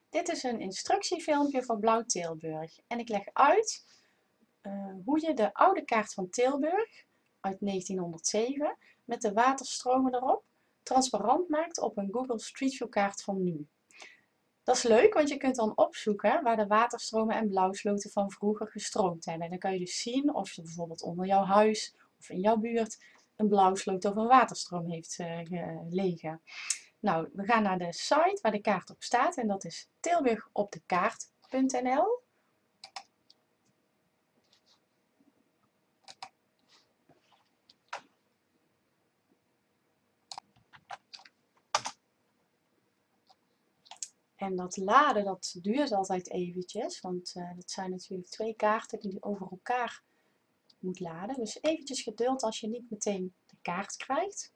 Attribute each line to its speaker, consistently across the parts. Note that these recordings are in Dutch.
Speaker 1: Dit is een instructiefilmpje voor Blauw Tilburg en ik leg uit hoe je de oude kaart van Tilburg uit 1907 met de waterstromen erop transparant maakt op een Google Street View kaart van nu. Dat is leuk, want je kunt dan opzoeken waar de waterstromen en blauwsloten van vroeger gestroomd hebben. En dan kan je dus zien of je bijvoorbeeld onder jouw huis of in jouw buurt een blauwsloot of een waterstroom heeft gelegen. Nou, we gaan naar de site waar de kaart op staat en dat is tilburgopdekaart.nl. En dat laden, dat duurt altijd eventjes, want dat zijn natuurlijk 2 kaarten die je over elkaar moet laden. Dus eventjes geduld als je niet meteen de kaart krijgt.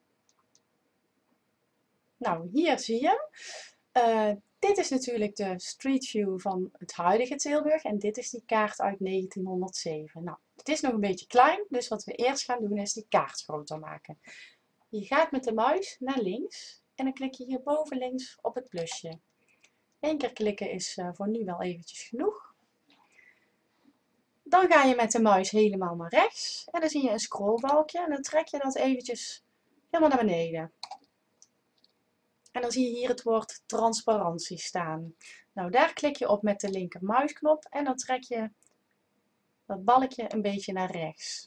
Speaker 1: Nou, hier zie je. Dit is natuurlijk de Street View van het huidige Tilburg en dit is die kaart uit 1907. Nou, het is nog een beetje klein, dus wat we eerst gaan doen is die kaart groter maken. Je gaat met de muis naar links en dan klik je hier boven links op het plusje. 1 keer klikken is voor nu wel eventjes genoeg. Dan ga je met de muis helemaal naar rechts en dan zie je een scrollbalkje en dan trek je dat eventjes helemaal naar beneden. En dan zie je hier het woord transparantie staan. Nou, daar klik je op met de linker muisknop en dan trek je dat balkje een beetje naar rechts.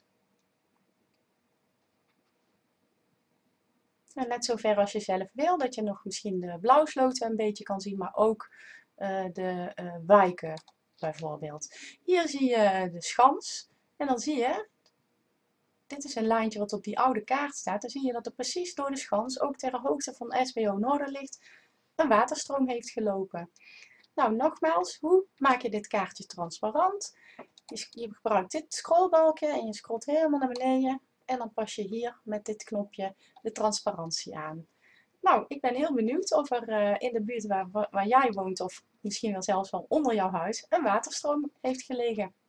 Speaker 1: En net zo ver als je zelf wil, dat je nog misschien de blauwsloten een beetje kan zien, maar ook de wijken bijvoorbeeld. Hier zie je de schans en dan zie je, dit is een lijntje wat op die oude kaart staat, dan zie je dat er precies door de schans, ook ter hoogte van SBO Noorderlicht, een waterstroom heeft gelopen. Nou, nogmaals, hoe maak je dit kaartje transparant? Je gebruikt dit scrollbalkje en je scrolt helemaal naar beneden en dan pas je hier met dit knopje de transparantie aan. Nou, ik ben heel benieuwd of er in de buurt waar jij woont of misschien wel zelfs wel onder jouw huis een waterstroom heeft gelegen.